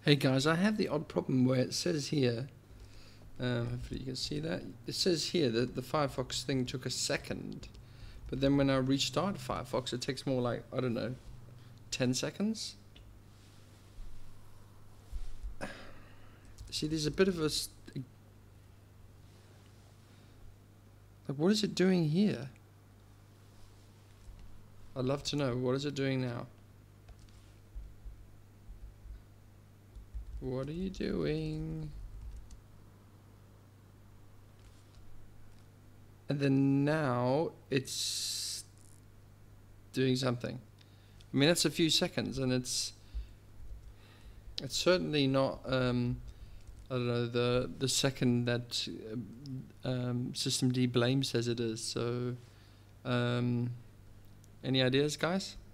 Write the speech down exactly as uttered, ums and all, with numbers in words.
Hey guys, I have the odd problem where it says here, um, hopefully you can see that, it says here that the Firefox thing took a second, but then when I restart Firefox it takes more like, I don't know, ten seconds? See, there's a bit of a, like, what is it doing here? I'd love to know, what is it doing now? What are you doing? And then now it's doing something. I mean, that's a few seconds, and it's it's certainly not um, I don't know, the the second that um, systemd blame says it is. So, um, any ideas, guys?